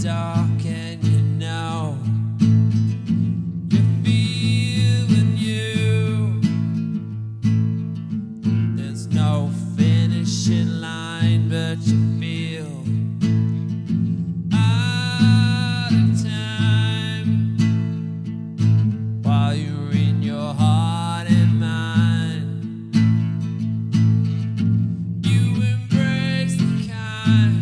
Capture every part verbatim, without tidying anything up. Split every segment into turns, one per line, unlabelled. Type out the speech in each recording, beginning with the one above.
dark, and you know you're feeling you. There's no finishing line, but you feel out of time while you're in your heart and mind. You embrace the kind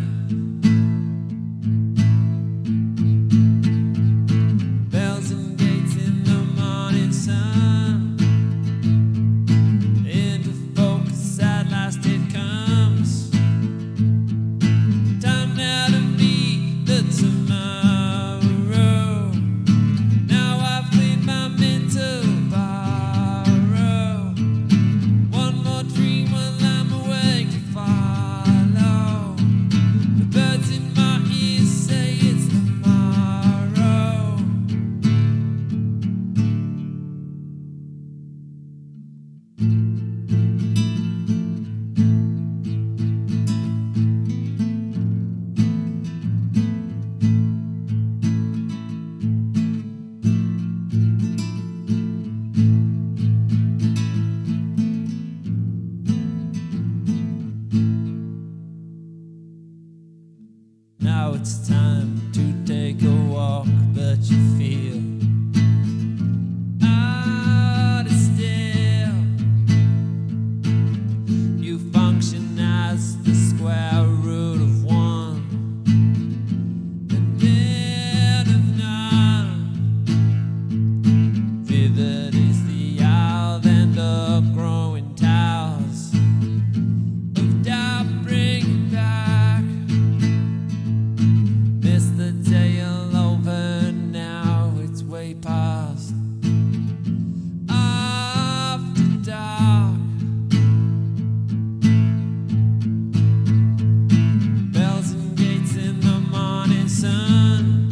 bells and gates in the morning sun. Into focus at last it comes. Time now to meet the tomorrow. Now I've cleaned my mental borrow. One more dream while I'm awake to follow. The birds in my ears say it's tomorrow. Now it's time to take a walk, but you feel out of still. You function as the square root of one and then of none. Vivid is the owl and the growing towers of doubt bring it back. Miss the day all over, now it's way past after dark. Bells and gates in the morning sun.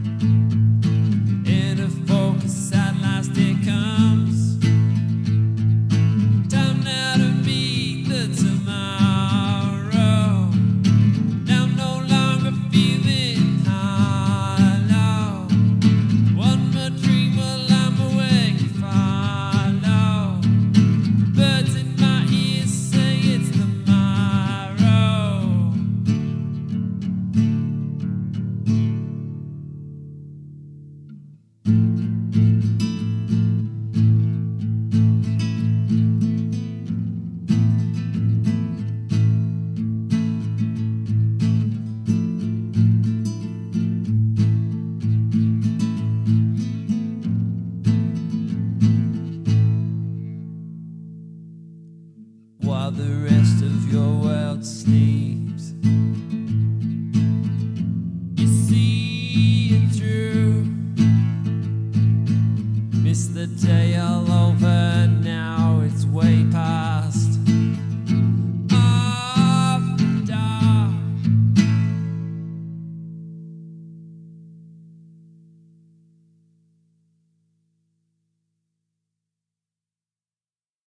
Into focus at last it comes. Time now to meet the tomorrow. Now no longer feeling hollow. One more dream while I'm awake to follow. Birds in my ears say it's tomorrow. While the rest of your world sleeps.